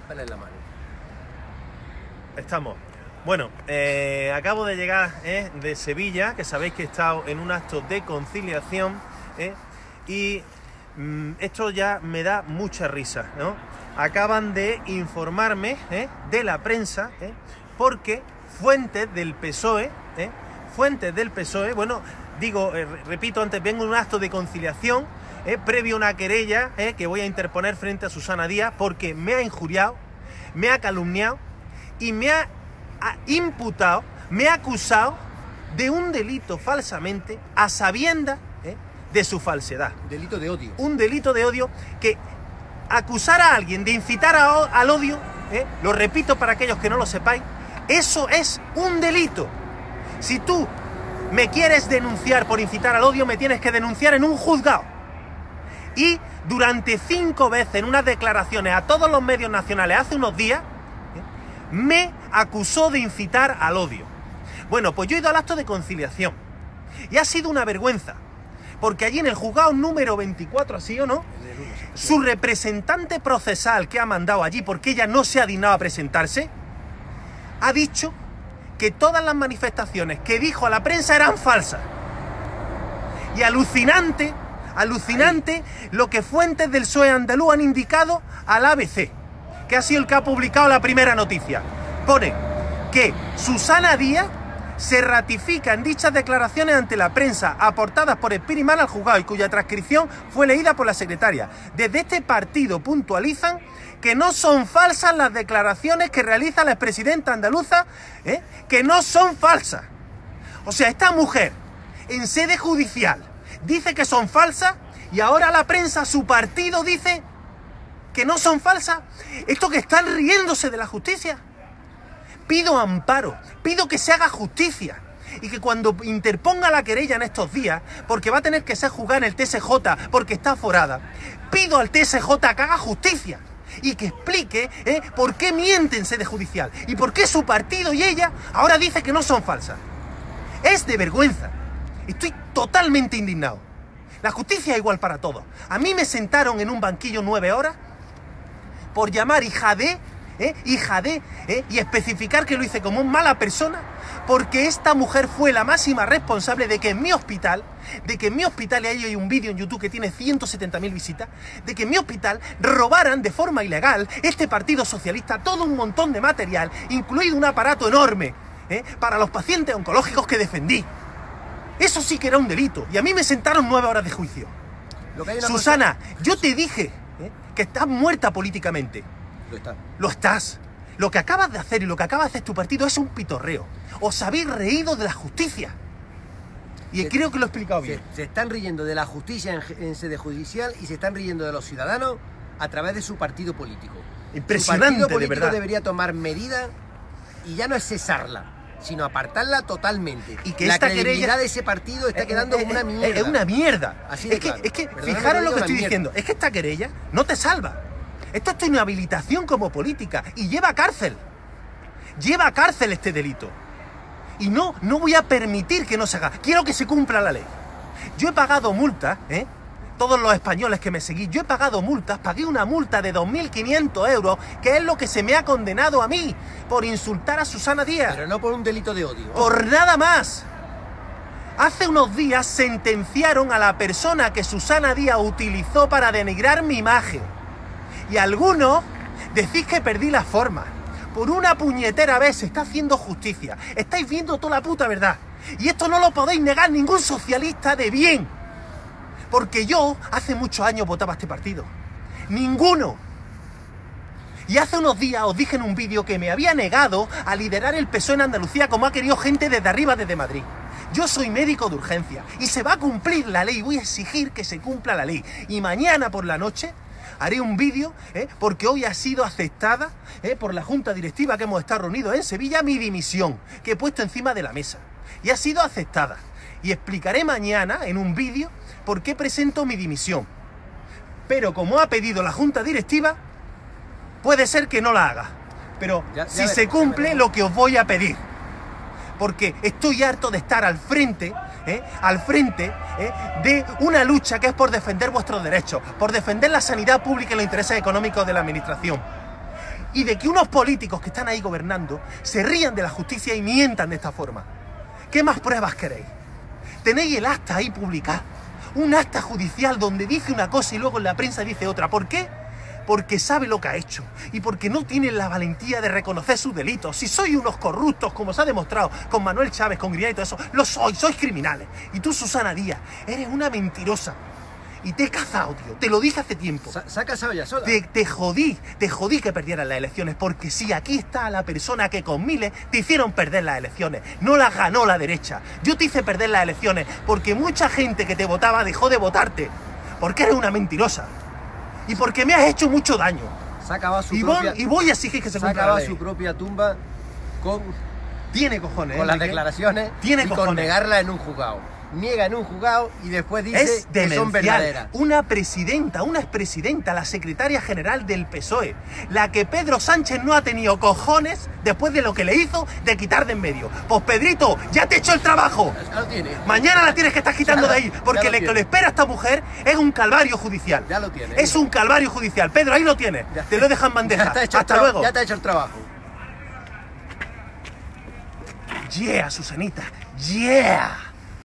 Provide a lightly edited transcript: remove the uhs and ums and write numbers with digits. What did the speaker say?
Pela en la mano. Estamos. Bueno, acabo de llegar de Sevilla, que sabéis que he estado en un acto de conciliación, y esto ya me da mucha risa, ¿no? Acaban de informarme de la prensa, porque fuentes del PSOE, bueno, digo, repito antes, vengo en un acto de conciliación, previo a una querella que voy a interponer frente a Susana Díaz, porque me ha injuriado, me ha calumniado y me ha imputado, me ha acusado de un delito falsamente a sabiendas de su falsedad. Delito de odio. Un delito de odio, que acusar a alguien de incitar al odio, lo repito para aquellos que no lo sepáis, eso es un delito. Si tú me quieres denunciar por incitar al odio, me tienes que denunciar en un juzgado. Y durante 5 veces en unas declaraciones a todos los medios nacionales hace unos días, me acusó de incitar al odio. Bueno, pues yo he ido al acto de conciliación y ha sido una vergüenza, porque allí en el juzgado número 24, ¿así o no?, su representante procesal que ha mandado allí, porque ella no se ha dignado a presentarse, ha dicho que todas las manifestaciones que dijo a la prensa eran falsas. Y alucinante lo que fuentes del PSOE andaluz han indicado al ABC, que ha sido el que ha publicado la primera noticia. Pone que Susana Díaz se ratifica en dichas declaraciones ante la prensa aportadas por Espiriman al juzgado y cuya transcripción fue leída por la secretaria. Desde este partido puntualizan que no son falsas las declaraciones que realiza la expresidenta andaluza, que no son falsas. O sea, esta mujer en sede judicial dice que son falsas y ahora la prensa, su partido, dice que no son falsas. Esto que están riéndose de la justicia. Pido amparo, pido que se haga justicia y que cuando interponga la querella en estos días, porque va a tener que ser juzgada en el TSJ porque está aforada, pido al TSJ que haga justicia y que explique por qué miente en sede judicial y por qué su partido y ella ahora dice que no son falsas. Es de vergüenza. Estoy totalmente indignado. La justicia es igual para todos. A mí me sentaron en un banquillo 9 horas por llamar hija de, y especificar que lo hice como una mala persona, porque esta mujer fue la máxima responsable de que en mi hospital, y ahí hay un vídeo en YouTube que tiene 170.000 visitas, de que en mi hospital robaran de forma ilegal este Partido Socialista todo un montón de material, incluido un aparato enorme, para los pacientes oncológicos que defendí. Eso sí que era un delito, y a mí me sentaron 9 horas de juicio. Susana, yo te dije que estás muerta políticamente. Lo estás. Lo que acabas de hacer y lo que acaba de hacer tu partido es un pitorreo. Os habéis reído de la justicia. Y creo que lo he explicado bien. Se están riendo de la justicia en sede judicial y se están riendo de los ciudadanos a través de su partido político. Impresionante, su partido político de verdad. Debería tomar medidas y ya no es cesarla, sino apartarla totalmente. Y que la esta credibilidad querella de ese partido está quedando como una mierda. Es una mierda. Así de es que, claro. es que Perdóname, fijaros lo que una estoy mierda. diciendo. Es que esta querella no te salva. Esto es tu inhabilitación como política y lleva a cárcel. Lleva a cárcel este delito. Y no voy a permitir que no se haga. Quiero que se cumpla la ley. Yo he pagado multas, todos los españoles que me seguís, yo he pagado multas, pagué una multa de 2.500 euros, que es lo que se me ha condenado a mí por insultar a Susana Díaz. Pero no por un delito de odio. Por nada más. Hace unos días sentenciaron a la persona que Susana Díaz utilizó para denigrar mi imagen. Y algunos decís que perdí la forma. Por una puñetera vez se está haciendo justicia. Estáis viendo toda la puta verdad. Y esto no lo podéis negar ningún socialista de bien. Porque yo hace muchos años votaba a este partido. Ninguno. Y hace unos días os dije en un vídeo que me había negado a liderar el PSOE en Andalucía como ha querido gente desde arriba, desde Madrid. Yo soy médico de urgencia y se va a cumplir la ley. Voy a exigir que se cumpla la ley. Y mañana por la noche haré un vídeo, porque hoy ha sido aceptada por la Junta Directiva que hemos estado reunidos en Sevilla mi dimisión, que he puesto encima de la mesa. Y ha sido aceptada. Y explicaré mañana en un vídeo por qué presento mi dimisión. Pero como ha pedido la Junta Directiva, puede ser que no la haga. Pero si se cumple lo que os voy a pedir. Porque estoy harto de estar al frente de una lucha que es por defender vuestros derechos, por defender la sanidad pública y los intereses económicos de la administración. y de que unos políticos que están ahí gobernando se rían de la justicia y mientan de esta forma. ¿Qué más pruebas queréis? Tenéis el acta ahí publicada, un acta judicial donde dice una cosa y luego en la prensa dice otra. ¿Por qué? Porque sabe lo que ha hecho y porque no tiene la valentía de reconocer sus delitos. Si sois unos corruptos, como se ha demostrado con Manuel Chávez, con Griñán y todo eso, lo sois criminales. Y tú, Susana Díaz, eres una mentirosa. Y te he cazado, tío. Te lo dije hace tiempo. Se ha casado ya sola. Te jodí que perdieran las elecciones. Porque sí, aquí está la persona que con miles te hicieron perder las elecciones. No las ganó la derecha. Yo te hice perder las elecciones porque mucha gente que te votaba dejó de votarte. Porque eres una mentirosa. Y porque me has hecho mucho daño. Se ha acabado su Y voy a exigir que se cumpla la ley. su propia tumba con... Tiene cojones. Con las declaraciones tiene y cojones. con negarla en un juzgado. Niega en un juzgado y después dice que son verdaderas. Una expresidenta, la secretaria general del PSOE, la que Pedro Sánchez no ha tenido cojones después de lo que le hizo de quitar de en medio. Pues Pedrito, ya te he hecho el trabajo. Ya lo tiene. Mañana la tienes que estar quitando de ahí, porque lo que le espera a esta mujer es un calvario judicial. Ya lo tiene. Es un calvario judicial. Pedro, ahí lo tienes. Te lo dejan en bandeja. Hasta luego. Ya te ha hecho el trabajo. Yeah, Susanita. Yeah.